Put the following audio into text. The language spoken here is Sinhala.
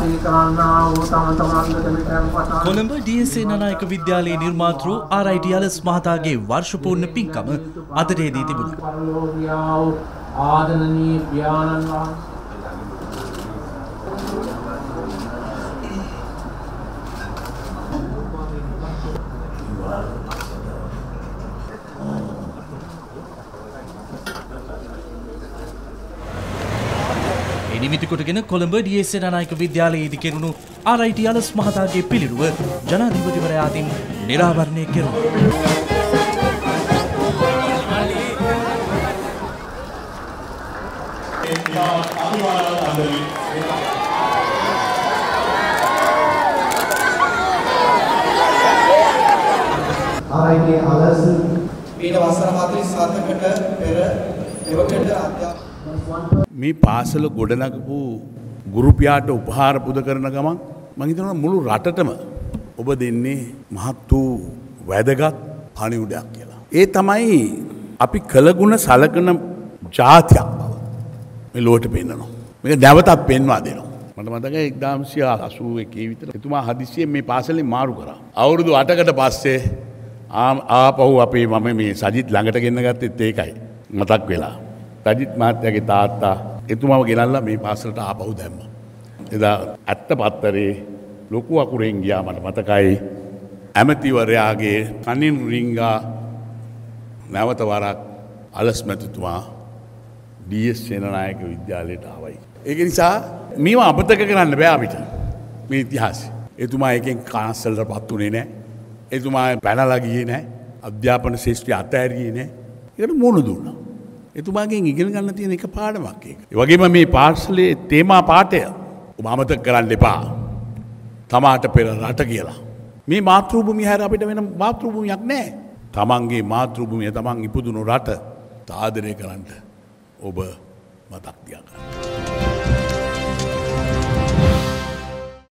කොළඹ DSA නායක විද්‍යාලයේ නිර්මාතෘ RIT අලස් මහතාගේ වර්ෂපූර්ණ පින්කම අදටදී තිබුණා. ආදරණීය පියාණන් වහන්සේ නිමිති කොටගෙන කොළඹ DSA නායක විද්‍යාලයේදී කෙරුණු RIT අලස් මහතාගේ පිළිරුව ජනාධිපතිවරයා අතින් නිරාවරණය කෙරුණා. RIT අලස් ඊට වසර 47කට පෙර එවකට අධ්‍යාපන මේ පාසල ගොඩනගපු ගුරුපියාට උපහාර පුද කරන ගමන් මම හිතනවා මුළු රටටම ඔබ දෙන්නේ මහත් වූ වැදගත් පණිවුඩයක් කියලා. ඒ තමයි අපි කළගුණ සලකන ජාතියක් බව මේ ලෝකෙට පෙන්නනවා. මේක නැවතත් පෙන්වා දෙනවා. මට මතකයි 1981 විතර එතුමා හදිස්සියෙන් මේ පාසලෙන් මාරු කරා. අවුරුදු 8කට පස්සේ ආපහු අපේ මම මේ සජිත් ළඟට ගෙන්න ගත්තෙත් ඒකයි. මතක් වෙලා. සජිත් මහත්තයාගේ තාත්තා එතුමාව ගෙනල්ලා මේ පාසලට ආපහු දැම්මා. එදා ඇත්ත පත්තරේ ලොකු අකුරෙන් ගියා මට මතකයි. ඇමතිවරයාගේ කනින් රිංගා නැවත වරක් අලස් මැතිතුමා DS සේනානායක විද්‍යාලයට ආවයි. ඒක නිසා මේවා අමතක කරන්න බෑ අපිට. මේ ඉතිහාසය. එතුමා එකෙන් කාන්සල්ටපත් උනේ නැහැ. එතුමා පැනලා ගියේ නැහැ. අධ්‍යාපන ශාස්ත්‍රය අතහැරියේ නැහැ. ඒකට මුණ දුන්නා. එතුමාගෙන් ඉගෙන ගන්න තියෙන එක පාඩමක් ඒක. ඒ වගේම මේ පාසලේ තේමා පාඨය ඔබ අමතක කරන්න එපා. තමාට පෙර රට කියලා. මේ මාතෘභූමිය හැර අපිට වෙන මාතෘභූමියක් නැහැ. තමන්ගේ මාතෘභූමිය තමන් ඉපදුණු රට ආදරය කරන්න ඔබ මතක් තියාගන්න.